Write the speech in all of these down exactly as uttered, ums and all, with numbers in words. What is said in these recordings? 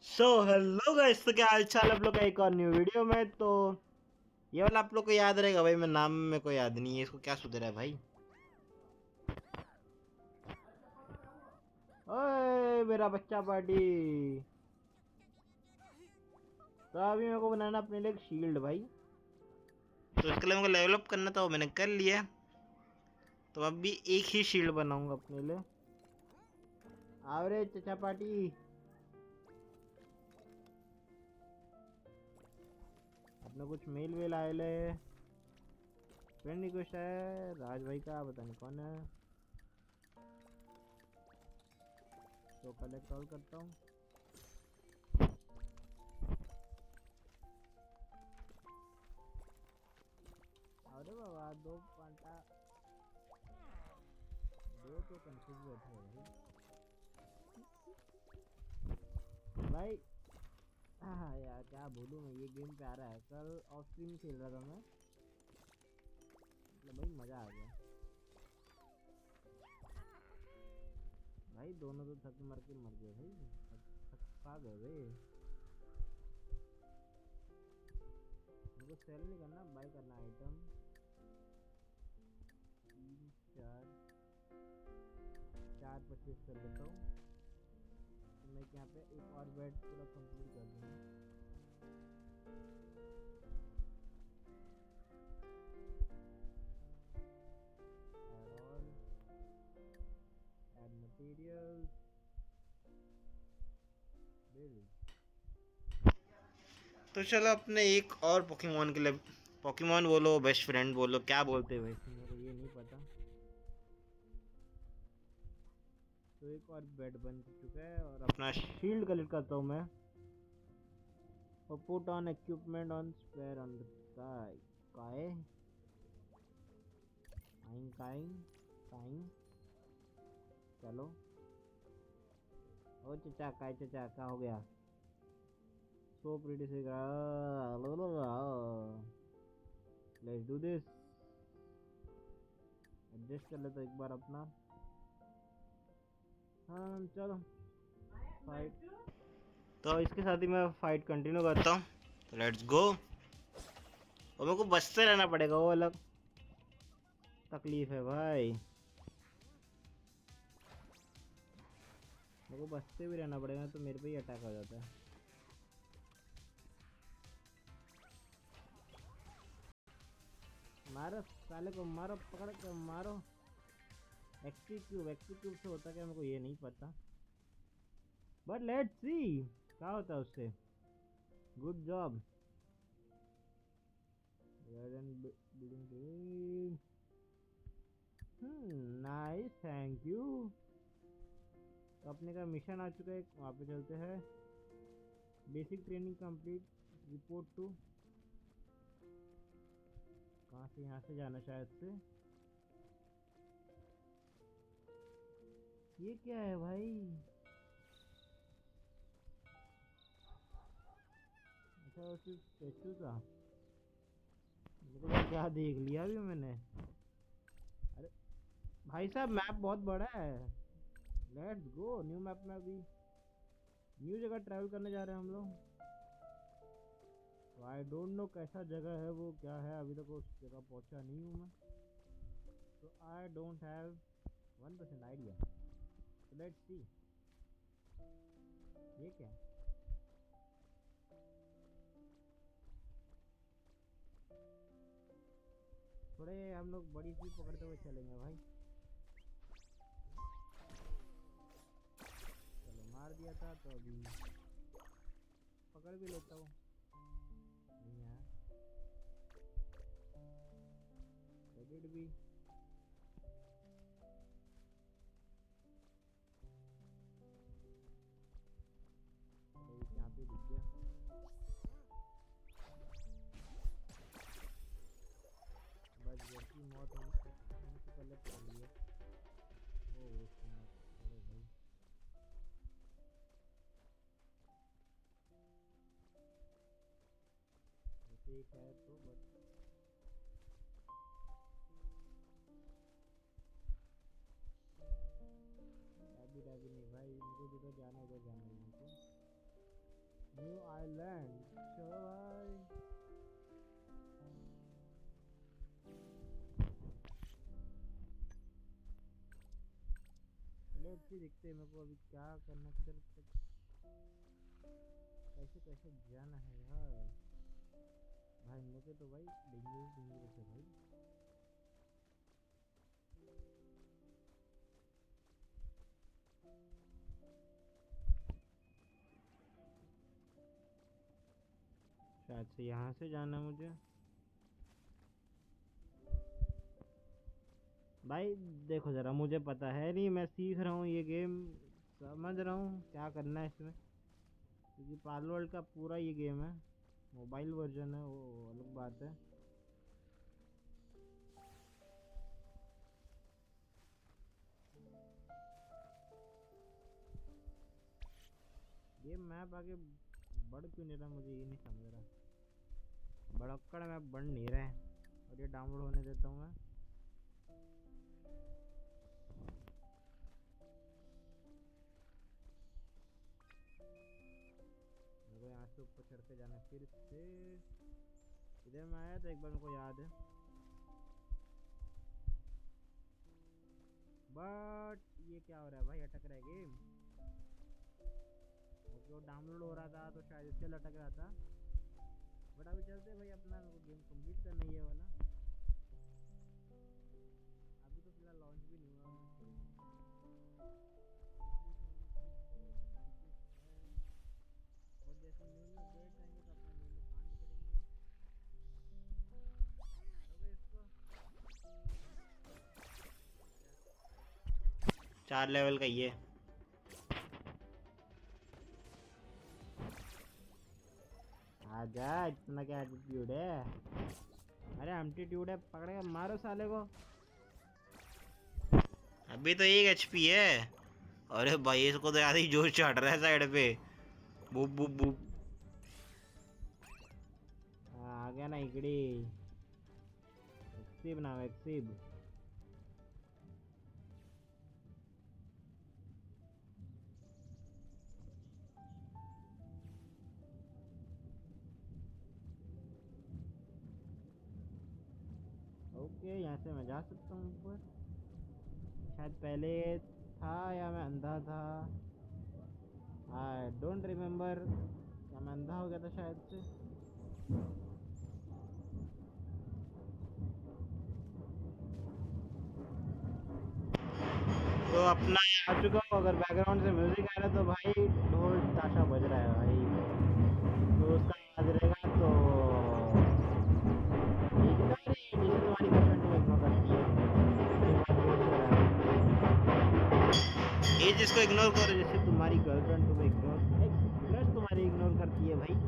So hello guys, तो क्या हाल चाल आप लोग का एक और न्यू वीडियो में। तो ये वाला आप लोग को याद रहेगा भाई, मैं नाम में को याद नहीं है, इसको क्या सुधरा है भाई। ओए मेरा बच्चा पार्टी। तो अभी मेरे को बनाना अपने लिए एक शील्ड भाई। तो इसके लिए मेरे को लेवल अप करना था, वो मैंने कर लिया। तो अब भी एक ही शील्ड बनाऊंगा अपने लिए। आओ रे चचा पार्टी। अपने कुछ मेल वेल आए ले। फ्रेंड रिक्वेस्ट है राज भाई का, पता नहीं कौन है। तो कलेक्ट कॉल करता हूँ। अरे बाबा दो पांटा दो तो कंफ्यूज बैठे हैं भाई भाई। हाँ यार क्या बोलूँ मैं, ये गेम प्यारा है। कल ऑफ स्ट्रीम खेल रहा था मैं, मतलब भाई मजा आ गया भाई। दोनों तो थक मर के मर गए भाई, थक थक पा गए भाई। मेरे को सेल नहीं करना, बाय करना आइटम। तीन चार चार पच्चीस कर लेता हूँ। तो मैं यहाँ पे एक और बेड पूरा कंप्लीट कर दूँगा। Add all, add materials, build. तो चलो अपने एक और पोकेमोन के लिए, पोकेमोन बोलो बेस्ट फ्रेंड बोलो, क्या बोलते हैं वैसे मेरे को ये नहीं पता। तो एक और बेड बन चुका है और अपना शील्ड कलेक्ट करता हूँ मैं। और put on equipment on spare on the sky. काय आइंग काइंग काइंग। चलो ओ चचा, काय चचा क्या हो गया। सो प्रीटी से लेट्स डू दिस। एडजस्ट कर लेता एक बार अपना। हाँ चलो फाइट। तो इसके साथ ही मैं फाइट कंटिन्यू करता हूँ। तो लेट्स गो। और मेरे को बचते रहना पड़ेगा, वो अलग तकलीफ है भाई। मेरे को बचते भी रहना पड़ेगा, तो मेरे पे ही अटैक हो जाता है। मारो साले को, मारो पकड़ के मारो। एक्सी क्यूब, एक्सी क्यूब से होता क्या मेरे को ये नहीं पता, बट लेट्स सी क्या होता है उससे। Good job. Nice, thank you. तो अपने का मिशन आ चुका है, वहाँ पे चलते हैं। Basic training complete, report to. कहाँ से, यहाँ से जाना शायद से। ये क्या है भाई। अच्छा वो सिर्फ स्टेचू था, मेरे को क्या देख लिया अभी मैंने। अरे भाई साहब मैप बहुत बड़ा है। लेट्स गो न्यू मैप में। अभी न्यू जगह ट्रैवल करने जा रहे हैं हम लोग। आई डोंट नो कैसा जगह है वो, क्या है, अभी तक उस जगह पहुंचा नहीं हूँ मैं। तो I don't have one percent idea. तो लेट्स सी ये क्या है। थोड़े हम लोग बड़ी सी पकड़ते हुए चलेंगे भाई। चलो मार दिया था, तो अभी पकड़ भी लेता हूँ। नहीं है क्रेडिट भी। तो यहाँ पे दिख गया। बस जैसी मौत होने से पहले पकड़ लिया। ओ अरे भाई वैसे एक है तो बस। डैबी डैबी नहीं भाई, मुझे जिधर जाना है उधर जाना है मुझको। आइलैंड चलो भाई। चलो अच्छी दिखते हैं मेरे को। अभी क्या करना, किधर तक कैसे कैसे जाना है यार भाई। इन लोग के तो भाई डेंजरस डेंजरस है भाई। शायद से यहाँ से जाना है मुझे भाई। देखो जरा, मुझे पता है नहीं, मैं सीख रहा हूँ ये गेम, समझ रहा हूँ क्या करना है इसमें। क्योंकि पालो वर्ल्ड का पूरा ये गेम है, मोबाइल वर्जन है, वो अलग बात है। ये मैप आगे बढ़ क्यों नहीं रहा, मुझे ये नहीं समझ रहा। बड़क्कड़ मैप बढ़ नहीं रहा है। और ये डाउनलोड होने देता हूँ मैं। मेरे को यहाँ से ऊपर चढ़ के जाना है फिर से। इधर मैं आया था एक बार, मेरे को याद है, बट ये क्या हो रहा है भाई, अटक रहा है गेम। वो डाउनलोड हो रहा था तो शायद इससे लटक रहा था। बट अभी चलते भाई अपना, मेरे को गेम कंप्लीट करना ही है वाला। अभी तो फिलहाल लॉन्च भी नहीं हुआ। और जैसे न्यू न्यू अपडेट्स आएंगे तो अपना न्यू न्यू कांड करेंगे। मारोगे इसको। चार लेवल का ये आजा, इतना क्या एटीट्यूड है। अरे एम्पलीट्यूड है, पकड़ेगा मारो साले को। अभी तो एक एचपी है। अरे भाई इसको तो याद ही जोश चढ़ रहा है साइड पे। बुप बुप बुप। आ गया ना इकड़ी। एक्सिब ना एक्सिब। ओके, यहाँ से मैं जा सकता हूँ ऊपर। शायद पहले था या मैं अंधा था, आई डोंट रिमेम्बर। या मैं अंधा हो गया था शायद से। तो अपना आ चुका हूँ। अगर बैकग्राउंड से म्यूजिक आ रहा है तो भाई ढोल ताशा बज रहा है भाई, तो उसका आवाज रहेगा तो इग्नोर ही, जिसे तुम्हारी गर्लफ्रेंड को इग्नोर करती है। ये जिसको इग्नोर करो, जैसे तुम्हारी गर्लफ्रेंड तुम्हें इग्नोर, क्रश तुम्हारी इग्नोर करती है भाई।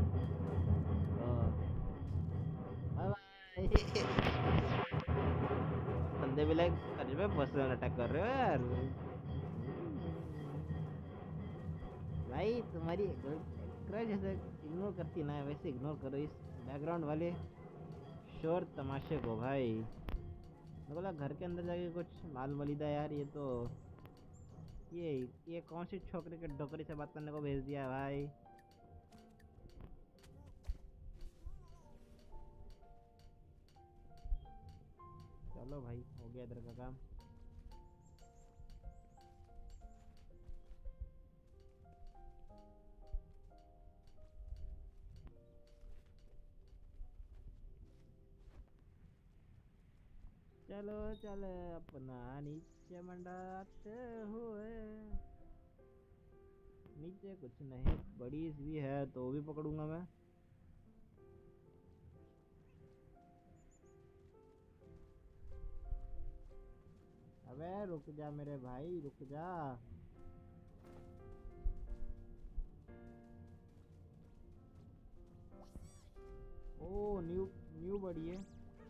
बंदे भी लाइक सच में पर्सनल अटैक कर रहे हो यार भाई। तुम्हारी क्रश जैसे इग्नोर करती है ना, वैसे इग्नोर करो इस बैकग्राउंड वाले शोर तमाशे को भाई। मैं बोला घर के अंदर जाके कुछ माल मलीदा यार। ये तो ये ये कौन सी छोकरी के डोकरी से बात करने को भेज दिया भाई। चलो भाई, हो गया इधर का काम। चलो चलो अपना नीचे मंडाते हुए। नीचे कुछ नहीं, बड़ी भी है तो भी पकड़ूंगा मैं। अबे रुक जा मेरे भाई, रुक जा। ओ न्यू न्यू बड़ी है।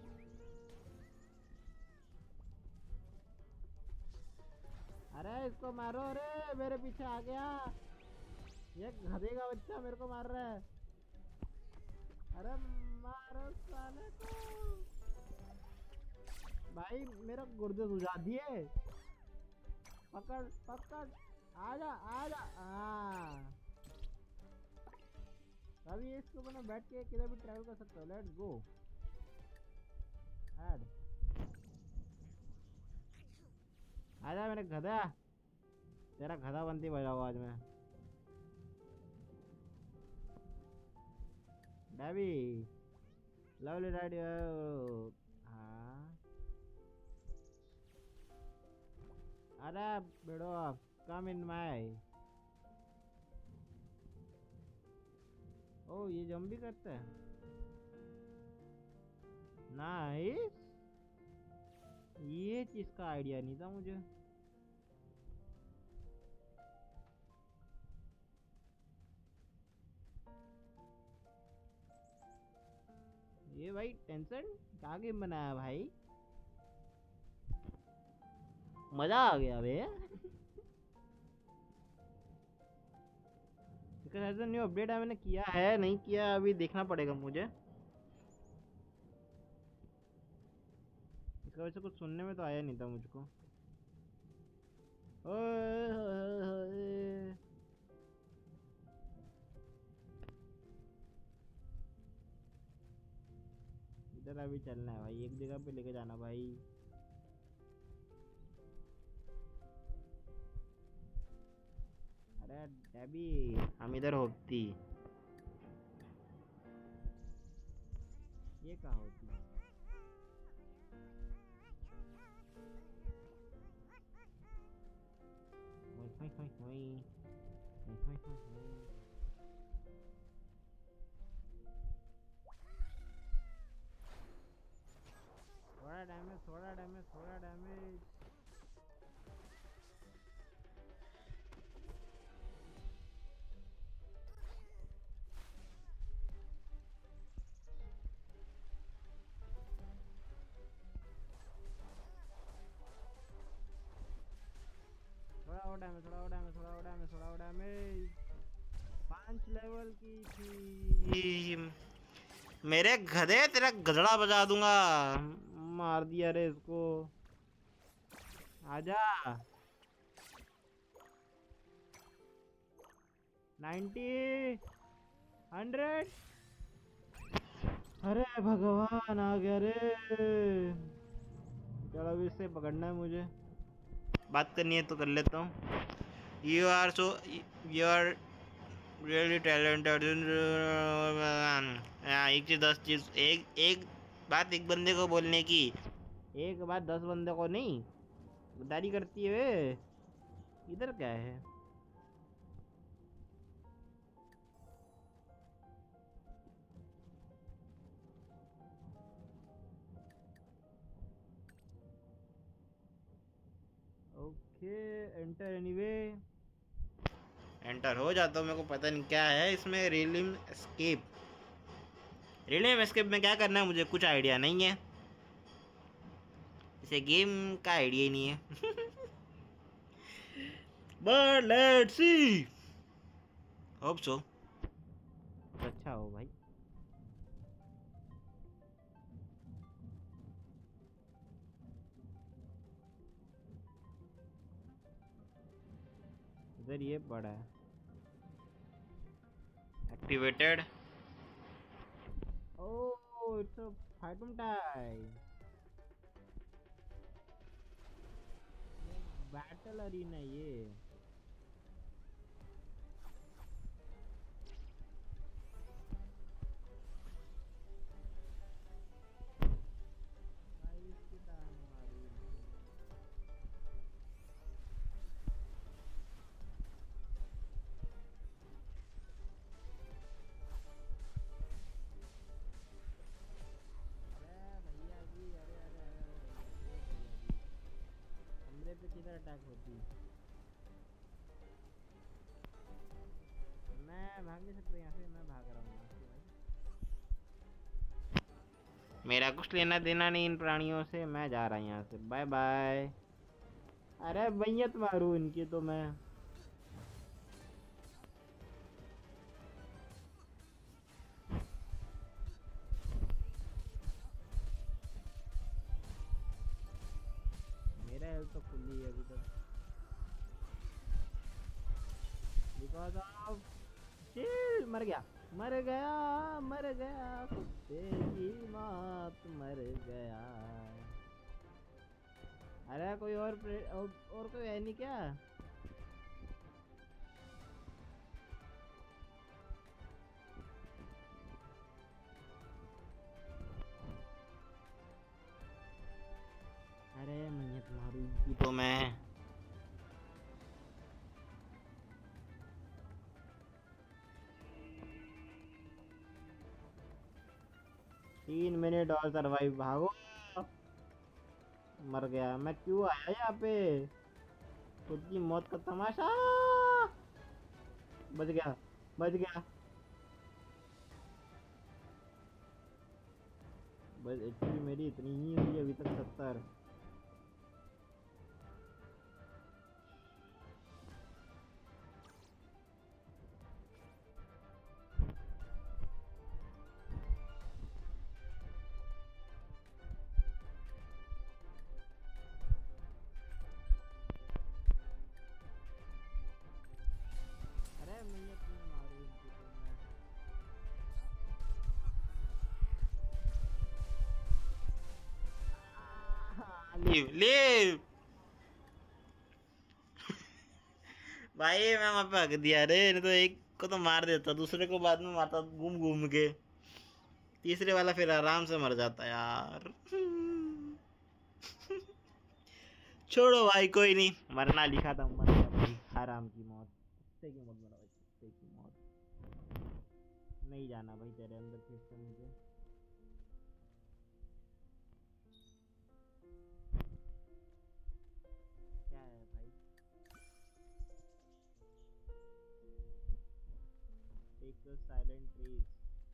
अरे इसको मारो, अरे मेरे पीछे आ गया। ये गधे का बच्चा मेरे को मार रहा है। अरे मारो साले को भाई, मेरा गुर्दे सुझा दिए। पकड़ पकड़, आजा आजा। हाँ अभी ये इसको मैंने बैठ के किधर भी ट्रैवल कर सकता हूँ। Let's go ahead. आजा मेरे गधा, तेरा गधा बनती बजाऊँ आज मैं। Debbie lovely ride. हाँ अरे बेड़ो कम इन माय। ओ ये जंप भी करता है, नाइस। ये चीज का आइडिया नहीं था मुझे। ये भाई टेंशन क्या गेम बनाया भाई, मजा आ गया बे। ऐसा न्यू अपडेट है, मैंने किया है नहीं किया अभी देखना पड़ेगा मुझे। इसका वैसे कुछ सुनने में तो आया नहीं था मुझको। ओए होए होए। इधर अभी चलना है भाई, एक जगह पे लेके जाना भाई। अरे डैबी हम इधर होती, ये कहाँ होती। होई होई होई होई होई होई होई होई। थोड़ा डैमेज थोड़ा डैमेज थोड़ा डैमेज। थोड़ा और डैमेज थोड़ा और डैमेज थोड़ा और डैमेज थोड़ा और डैमेज। पांच लेवल की थी। मेरे गधे तेरा गधड़ा बजा दूंगा। मार दिया रे इसको। आजा। Ninety hundred. अरे भगवान आ गया रे। चलो अभी इससे पकड़ना है मुझे। बात करनी है तो कर लेता हूँ। You are so you are really talented. एक चीज दस चीज एक एक बात एक बंदे को बोलने की। एक बात दस बंदे को नहीं, गद्दारी करती है वे। इधर क्या है। Okay enter anyway. एंटर हो जाता हूँ, मेरे को पता नहीं क्या है इसमें। रिलिम एस्केप। रिलिम एस्केप में क्या करना है मुझे कुछ आइडिया नहीं है। इसे गेम का आइडिया ही नहीं है। But let's see, hope so. अच्छा हो भाई। इधर ये पड़ा है activated. Oh it's a fighting time. Battle arena ये। भाई इसकी टांग मारी। अरे भैया जी अरे अरे अरे अरे भैया जी भैया जी, हमरे पे किधर अटैक होती। मैं भाग नहीं सकता यहाँ से, मैं भाग रहा हूँ यहाँ से भाई। मेरा कुछ लेना देना नहीं इन प्राणियों से, मैं जा रहा हूँ यहाँ से, बाय बाय। अरे बैयत मारू इनकी तो मैं। मेरा हेल्थ तो फुल ही है अभी तक, बिकॉज ऑफ चिल। मर गया मर गया मर गया कुत्ते की मौत मर गया। अरे कोई और प्रे- और, और कोई है नहीं क्या? अरे मैयत मारूंगी तो मैं। तीन मिनट और सरवाइव, भागो। मर गया मैं, क्यों आया यहाँ पे? खुद की मौत का तमाशा। बच गया बच गया। बस एचपी मेरी इतनी ही हुई अभी तक, सत्तर। अरे मैयत में मारू इनको तो मैं। Leave leave. भाई मैं वहां पे हक दिया रे, नहीं तो एक को तो मार देता, दूसरे को बाद में मारता घूम घूम के, तीसरे वाला फिर आराम से मर जाता यार। छोड़ो भाई, कोई नहीं, मरना लिखा था मर गया भाई, आराम की मौत। कुत्ते की मौत मरा भाई, कुत्ते की मौत। नहीं जाना भाई तेरे अंदर फिर से मुझे। क्या है भाई? Take the silent trees.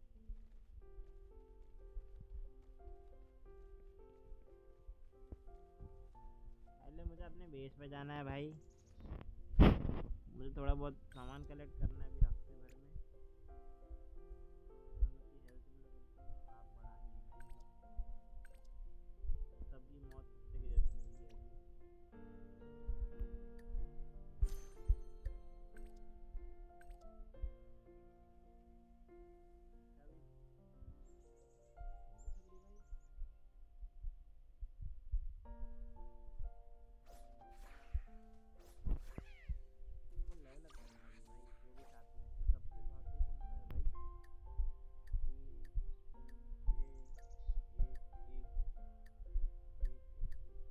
पहले मुझे अपने बेस पे जाना है भाई, मुझे थोड़ा बहुत सामान कलेक्ट करना है अभी रास्ते भर में। दोनों की हेल्थ भी मेरे को आप बढ़ानी है भाई, मतलब सबकी मौत कुत्ते की जैसी हुई है अभी। अभी ये सब रिवाइव को लेवल अप करना है भाई, जो भी साथ में जो सबसे पावरफुल कौन सा है भाई? तीन तीन छः एक एक एक एक एक।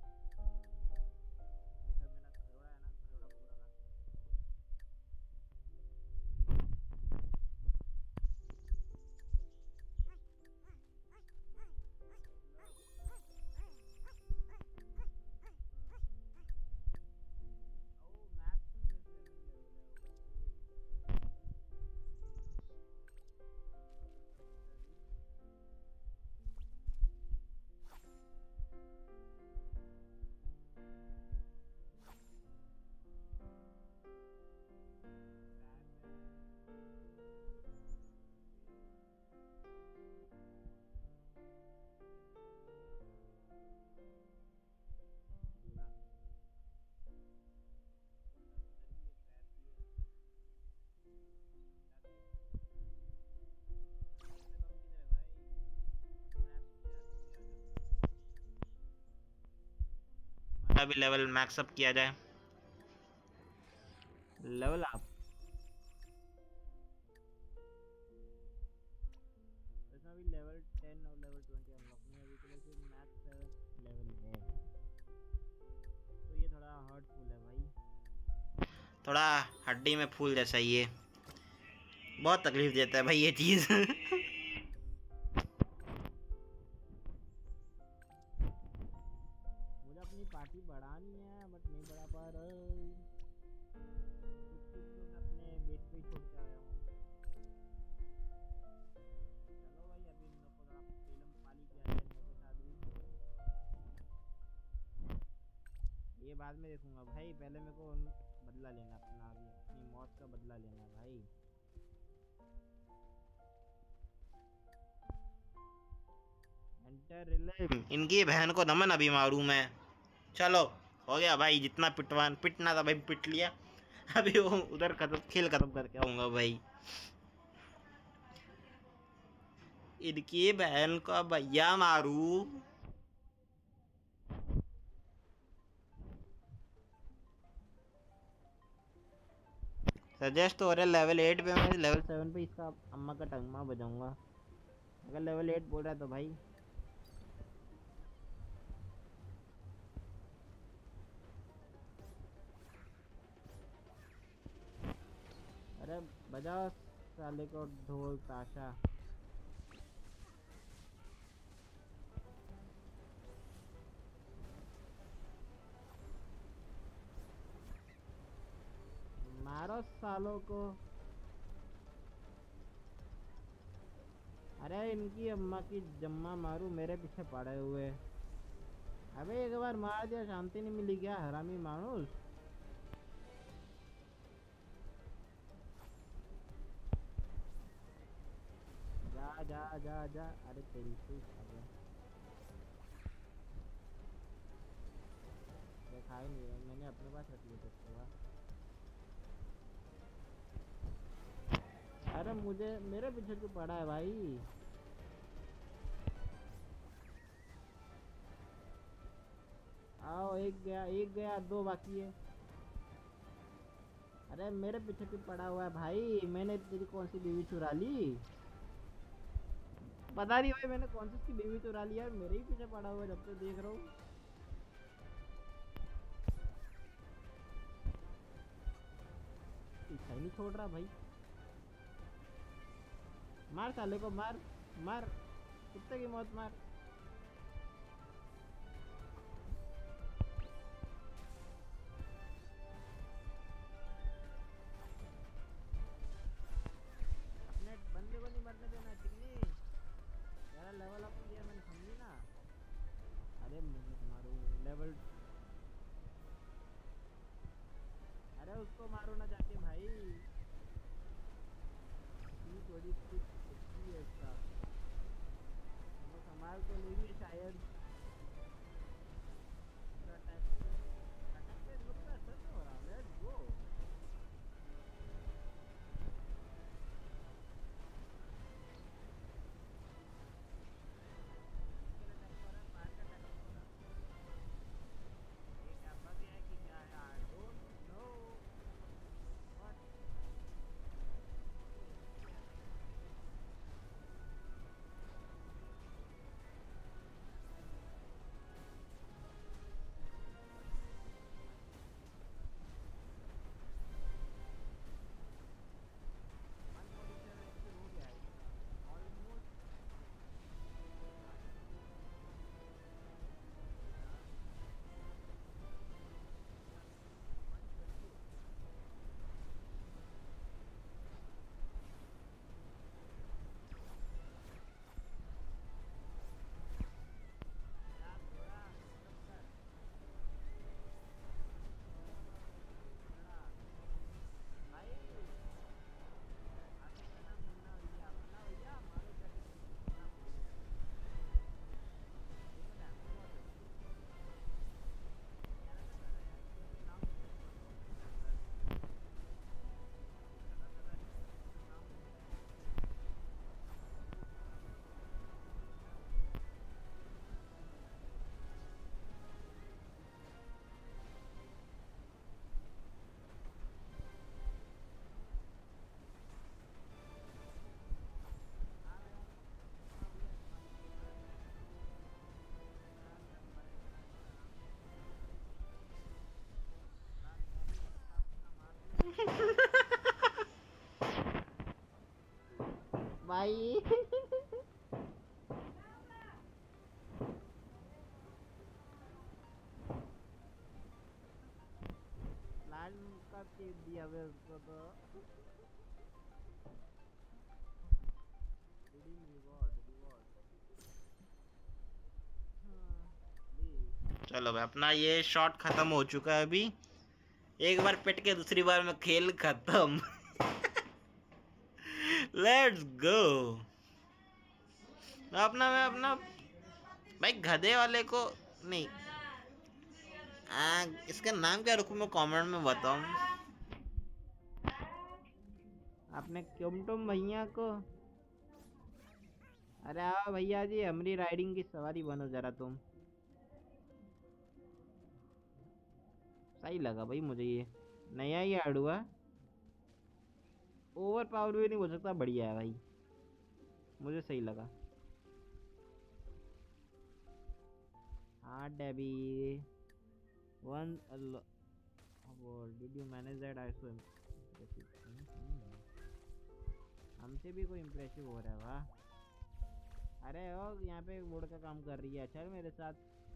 मेरे साथ मेरा घरोड़ा है ना, घरोड़ा पूरा काम कर देगा भाई। Level up. ओ मैक्स सेवन लेवल है, ओके। लेजेंडरी। स्क्रैप है, ओके। पूरा अंदर भी है, क्रैप भी है। क्या दे? तेरे से कम किधर है भाई? स्क्रैप चाहिए ना, तू भी आ जा। हमारा भी लेवल मैक्स अप किया जाए। Level up. इसमें अभी लेवल टेन और लेवल ट्वेंटी अनलॉक नहीं है, अभी के लिए सिर्फ मैक्स सेवन लेवल है, तो ये थोड़ा हर्टफुल है भाई। थोड़ा हड्डी में फूल जैसा ही है, बहुत तकलीफ देता है भाई ये चीज। मुझे अपनी पार्टी बढ़ानी है बट नहीं बढ़ा पा रहा। कुछ कुछ तो मैं अपने बेस पे ही छोड़ के आया हूँ। चलो भाई, अभी इन लोग को थोड़ा पेलम पाली किया जाए, इन लोग के साथ भी। ये बाद में देखूंगा भाई, पहले मेरे को उन- बदला लेना अपना, अभी अपनी मौत का बदला लेना भाई। Enter relay. इनकी बहन को नमन, अभी मारू मैं। चलो हो गया भाई, जितना पिटवान पिटना था भाई पिट लिया। अभी वो उधर खत्म, खेल खत्म करके आऊंगा भाई। इनकी बहन को भैया मारू। सजेस्ट हो रहा है लेवल एट पे, मैं लेवल सेवन पे इसका अम्मा का टंगमा बजाऊंगा। अगर लेवल एट बोल रहा है तो भाई अरे बजा साले को ढोल ताशा। मारो सालों को। अरे इनकी अम्मा की जम्मा मारू, मेरे पीछे पड़े हुए। अबे एक बार मार दिया शांति नहीं मिली क्या हरामी मानुस। जा जा जा जा। अरे तेरी से देखा ही नहीं रहा, मैंने अपने पास रख लिया था। अरे मुझे मेरे पीछे क्यों पड़ा है भाई। आओ एक गया एक गया दो बाकी है। अरे मेरे पीछे क्यों पड़ा हुआ है भाई, मैंने तेरी कौन सी बीवी चुरा ली। पता नहीं भाई मैंने कौन सी उसकी बीवी चुरा लिया, मेरे ही पीछे पड़ा हुआ है जब से देख रहा हूँ। पीछा ही नहीं छोड़ रहा भाई। मार साले को मार मार, कुत्ते की मौत मार। अपने बंदे को नहीं मरने देना चिकनी, यार लेवल अप किया मैंने समझी ना। अरे मुझे मारो लेवल। अरे उसको मारो ना जाके भाई, थोड़ी अच्छी है इसका, वो संभाल तो लेंगे शायद। भाई लाल का चेप दिया वे उसको तो। चलो भाई अपना ये शॉट खत्म हो चुका है अभी। एक बार पिट के दूसरी बार में खेल खत्म। Let's go. अपना मैं अपना भाई गधे वाले को नहीं आ, इसका नाम क्या रखूं मैं कमेंट में बताऊं। आपने क्यों तुम भैया को अरे आओ भैया जी, हमारी राइडिंग की सवारी बनो जरा तुम। सही लगा भाई मुझे ये, नया ही ऐड हुआ है। ओवर पावर भी नहीं बोल सकता, बढ़िया है भाई, मुझे सही लगा। हाँ Debbie, one did you manage that also impressive. हमसे भी कोई इम्प्रेसिव हो रहा है वाह। अरे ओ यहाँ पे बोर्ड का काम कर रही है, चल मेरे साथ।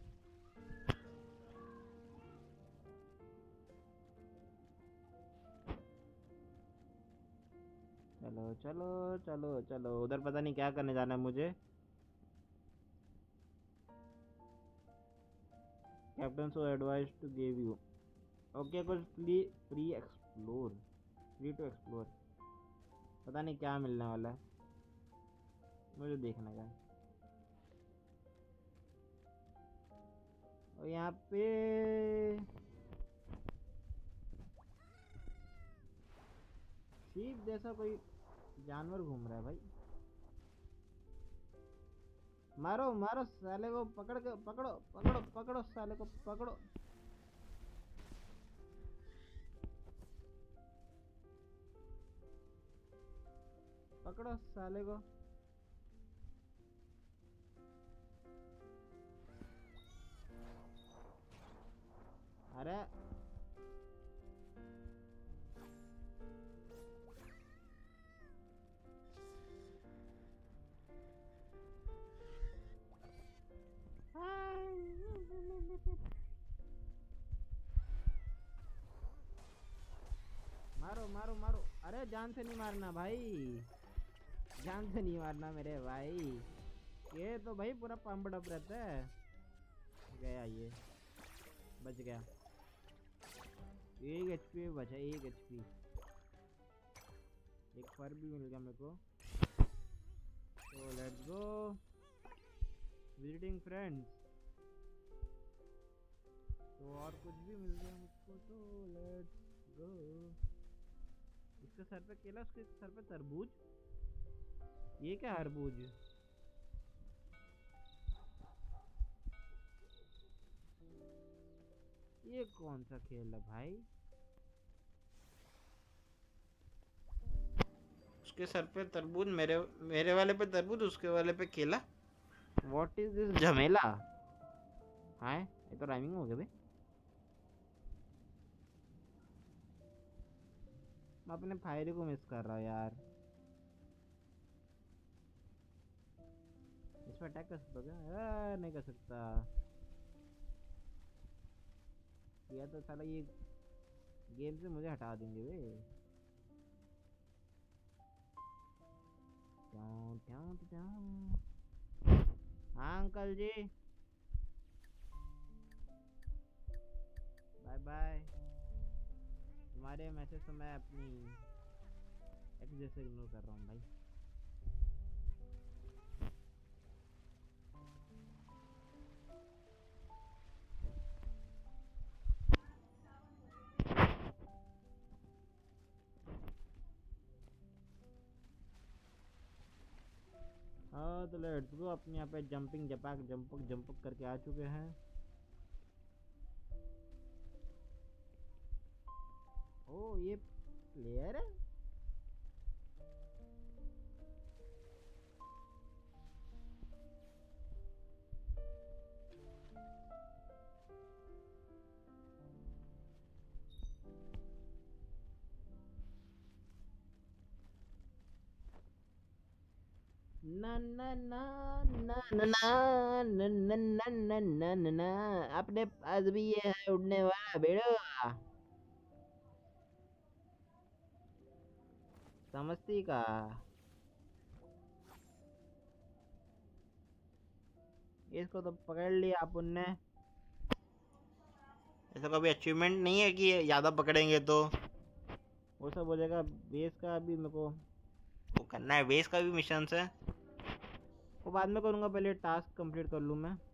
चलो चलो चलो चलो, उधर पता नहीं क्या करने जाना है मुझे। Captain so advice to give you. Okay, कुछ free free explore, free to explore, पता नहीं क्या मिलने वाला है, मुझे देखने का है। और यहाँ पे शीप जैसा कोई जानवर घूम रहा है भाई। मारो मारो साले को, पकड़ के पकड़ो पकड़ो पकड़ो साले को पकड़ो। पकड़ो साले को। अरे मारो मारो मारो। अरे जान से नहीं मारना भाई, जान से नहीं मारना मेरे भाई। ये तो भाई पूरा पंप अप रहता है। गया ये, बच गया। एक एचपी बचा, एक एचपी। एक फर भी मिल गया मेरे को। तो लेट्स गो विजिटिंग फ्रेंड्स। तो और कुछ भी मिल गया मुझको, तो लेट्स गो। इसके सर पे केला, उसके सर पे तरबूज। ये क्या तरबूज? ये कौन सा खेल है भाई? उसके सर पे तरबूज, मेरे मेरे वाले पे तरबूज, उसके वाले पे केला। व्हाट इज दिस झमेला? हाँ ये तो राइमिंग हो गया भाई। मैं अपने फायरे को मिस कर रहा हूँ यार। इस पर अटैक कर सकता क्या? नहीं कर सकता। या तो साला ये गेम से मुझे हटा देंगे वे। ट्याऊं ट्याऊं ट्याऊं। हाँ अंकल जी, बाय बाय। तुम्हारे मैसेज तो मैं अपनी एक्स जैसे इग्नोर कर रहा हूँ भाई। हाँ तो लेट्स गो, अपने यहाँ पे जंपिंग जपाक जंपक जंपक करके आ चुके हैं। ओ ये प्लेयर है। ना ना ना ना ना ना ना ना ना ना ना ना ना। अपने पास भी ये है उड़ने वाला भेड़ो, समझती का। इसको तो पकड़ लिया अपन ने। ऐसा कभी अचीवमेंट नहीं है कि ज़्यादा पकड़ेंगे तो वो सब हो जाएगा। बेस का भी मेरे को वो करना है, बेस का भी मिशन है, वो बाद में करूँगा, पहले टास्क कंप्लीट कर लूँ मैं।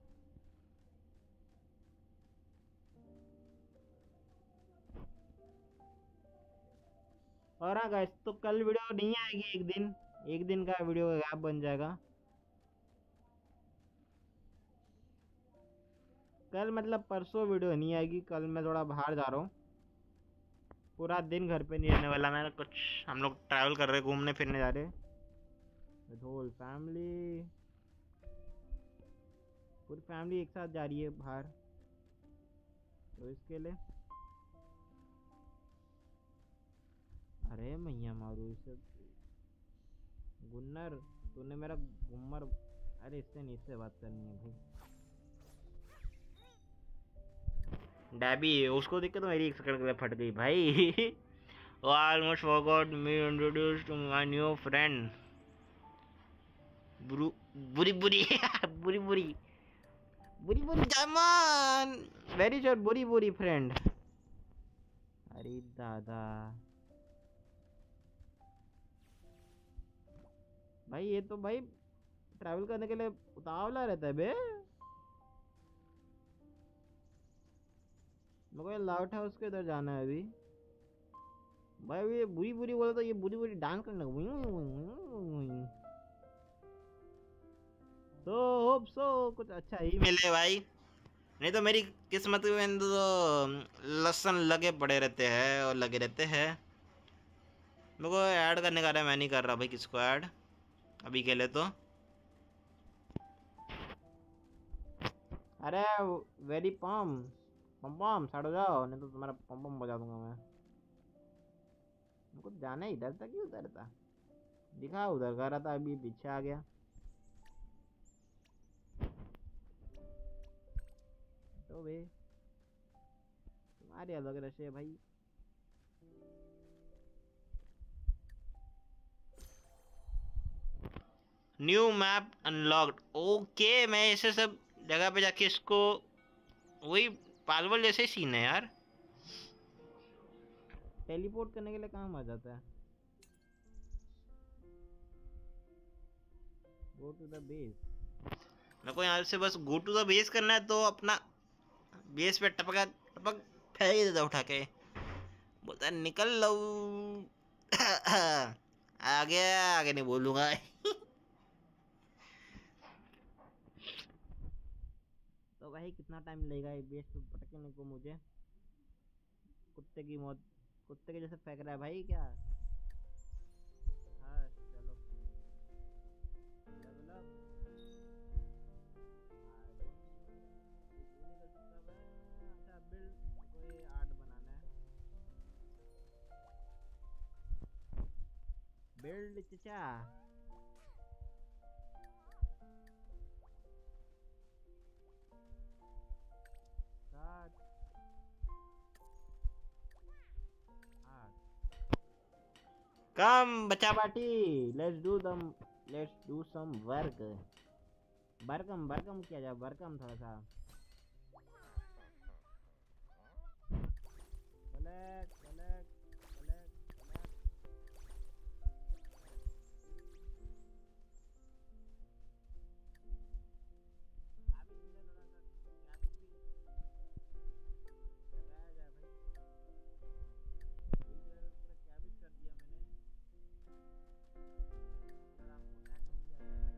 और हाँ गाइस, तो कल वीडियो नहीं आएगी, एक दिन एक दिन का वीडियो गैप बन जाएगा। कल मतलब परसों वीडियो नहीं आएगी, कल मैं थोड़ा बाहर जा रहा हूँ, पूरा दिन घर पे नहीं रहने वाला मैं। कुछ हम लोग ट्रैवल कर रहे, घूमने फिरने जा रहे विद होल फैमिली, पूरी फैमिली एक साथ जा रही है बाहर, तो इसके लिए। अरे मैया मारू इसे गुन्नर, तूने मेरा गुम्मर। अरे इससे नहीं, इससे बात करनी है भाई। डैबी उसको देख के तो मेरी एक सेकंड के लिए फट गई भाई। Almost forgot me introduce to my new friend बुरी बुरी बुरी बुरी बुरी बुरी बुरी जामान, वेरी श्योर बुरी बुरी फ्रेंड। अरे दादा भाई, ये तो भाई ट्रैवल करने के लिए उतावला रहता है बे। मेरे को ये लाइट हाउस के इधर जाना है अभी भाई। ये बुरी बुरी बोला तो ये बुरी बुरी डांस करने लगा। तो होप सो कुछ अच्छा ही मिले भाई, नहीं तो मेरी किस्मत में तो लसन लगे पड़े रहते हैं और लगे रहते हैं। मेरे को ऐड करने का रहा है, मैं नहीं कर रहा भाई किसको ऐड अभी के लिए तो। अरे वेरी पम पम पम साड़ो जाओ, नहीं तो तुम्हारा पम पम बजा दूंगा मैं। मुझको जाना ही इधर था कि उधर था, दिखा उधर कर रहा था, अभी पीछे आ गया। तो भाई तुम्हारे अलग रशे भाई। New map unlocked, okay. मैं ऐसे सब जगह पे जाके इसको, वही पालवल जैसे सीन है यार। टेलीपोर्ट करने के लिए कहाँ आ जाता है? Go to the base. मेरे को यहाँ से बस गो टू द बेस करना है, तो अपना बेस पे टपका टपक फेंक देता उठा के, बोलता निकल लो। आगे आगे नहीं बोलूंगा। तो भाई कितना टाइम लगेगा ये बेस पे पटकने को मुझे? कुत्ते की मौत, कुत्ते के जैसे फेंक रहा है भाई क्या? हाँ चलो लेवल अप। अच्छा बिल्ड कोई आर्ट बनाना है, बिल्ड चचा। स्टार्ट कम बच्चा पार्टी, लेट्स डू दम, लेट्स डू सम वर्क। बरकम बरकम किया जाए, बरकम थोड़ा सा कलेक्ट कलेक्ट कलेक्ट कलेक्ट। लगाया जाए भाई, पूरा कैबिज कर दिया मैंने। अगर आपको टैग किया जाए भाई,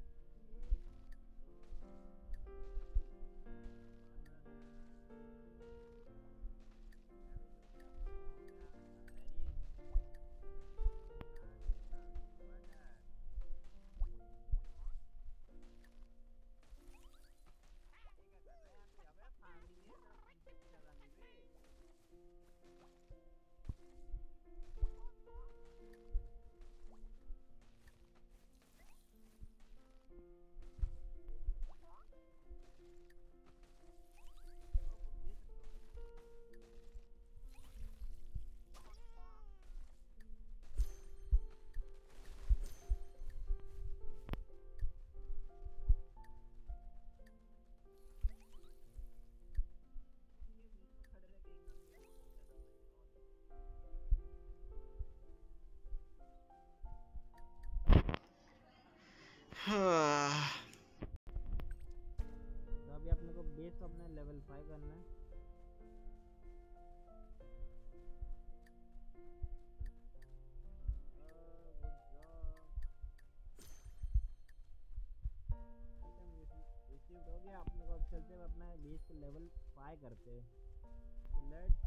तो अभी अपने को बेस को अपने लेवल फाइव करना है। रिसीव्ड हो गया अपने को। अब चलते हुए अपना अपना बेस को लेवल फाइव करते हैं। Let's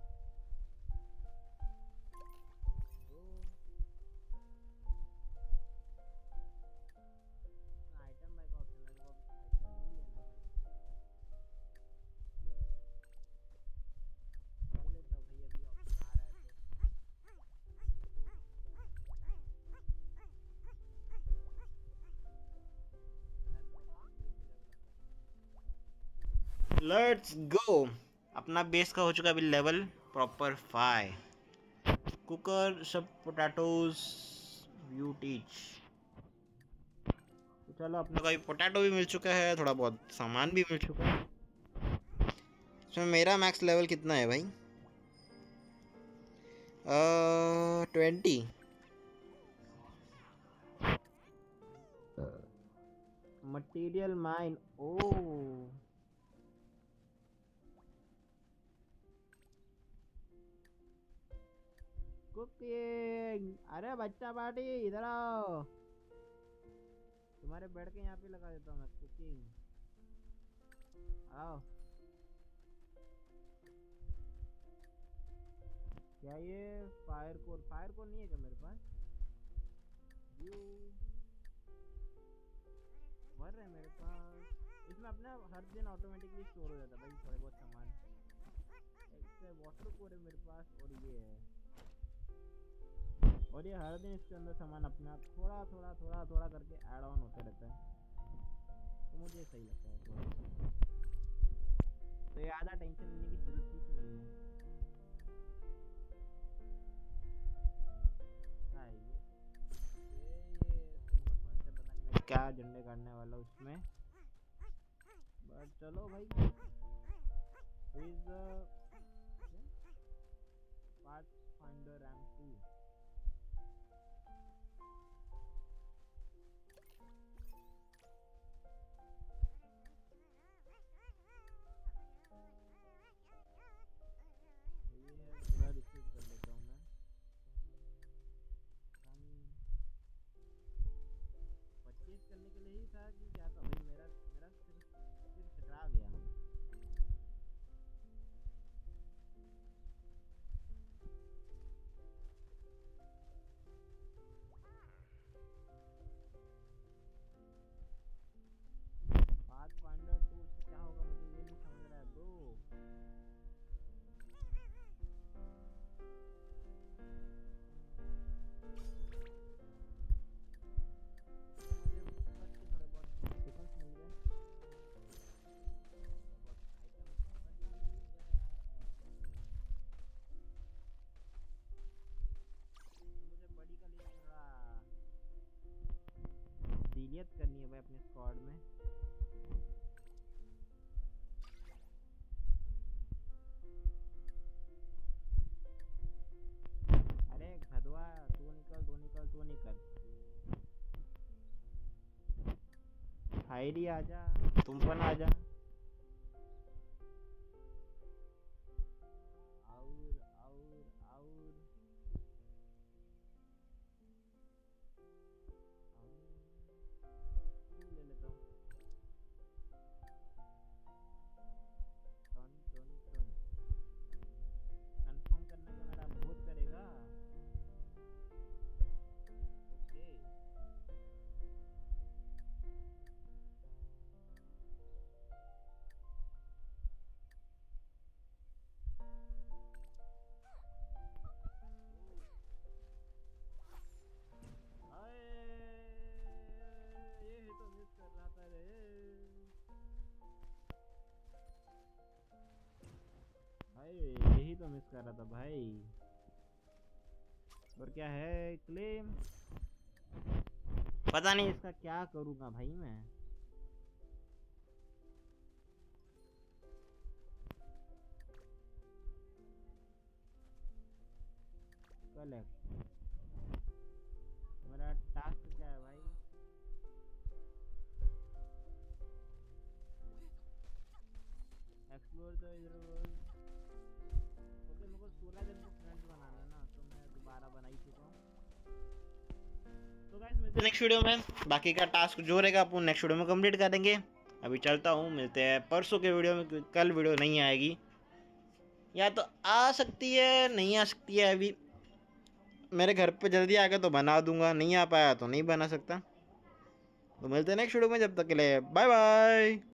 go. आइटम बाय का ऑप्शन है, वो आइटम नहीं लेना भाई, कर लेता भाई, अभी ऑप्शन आ रहा है तो लेट्स गो। अपना बेस का हो चुका है अभी लेवल प्रॉपर फाइव। कुकर सब पोटैटोज व्यू टीच। तो चलो अपने को अभी पोटैटो भी मिल चुका है, थोड़ा बहुत सामान भी मिल चुका है। इसमें मेरा मैक्स लेवल कितना है भाई? Twenty. Material mine, oh cooking. अरे बच्चा पार्टी इधर आओ, तुम्हारे बेड के यहाँ पे लगा देता हूँ मैं कुकिंग। आओ। क्या ये फायर कोर? फायर कोर नहीं है क्या मेरे पास? व्यू भर है मेरे पास। इसमें अपना हर दिन ऑटोमेटिकली स्टोर हो जाता है भाई थोड़े बहुत सामान। एक वाटर कोर है मेरे पास, और ये है, और ये हर दिन इसके अंदर सामान अपना थोड़ा थोड़ा थोड़ा थोड़ा करके ऐड ऑन होता रहता है, तो मुझे सही लगता है थोड़ा। तो ये ज़्यादा टेंशन लेने की जरूरत ही नहीं है। हाँ, ये ये ये सिल्वर पॉइंट से पता नहीं मैं क्या झंडे काटने वाला उसमें, बट चलो भाई। Is pathfinder rank two. करने के लिए ही था कि क्या था भाई? मेरा मेरा सिर सिर चकरा गया। पाथ फाइंडर टूल से क्या होगा मुझे ये नहीं समझ रहा है ब्रो। करनी है भाई अपने स्क्वाड में। अरे खदवा तू निकल तू निकल तू निकल। हायरी आजा, तुम पण आजा। और और और ले लेता हूँ। टन टन टन कंफर्म करने का मेरा बहुत करेगा। ओके यही तो मिस कर रहा था भाई। और क्या है क्लेम? पता नहीं इसका क्या करूँगा भाई मैं। कलेक्ट मेरा टास्क क्या है भाई? एक्सप्लोर द ओके, मेरे को सोलह दिन को फ्रेंड बनाना है ना, तो मैं दोबारा बना ही चुका हूँ। तो गाइस मिलते हैं नेक्स्ट वीडियो में। बाकी का टास्क जो रहेगा अपन नेक्स्ट वीडियो में कंप्लीट करेंगे। अभी चलता हूँ, मिलते हैं परसों के वीडियो में। कल वीडियो नहीं आएगी, या तो आ सकती है नहीं आ सकती है। अभी मेरे घर पे जल्दी आ गया तो बना दूंगा, नहीं आ पाया तो नहीं बना सकता। तो मिलते हैं नेक्स्ट वीडियो में, जब तक के लिए बाय बाय।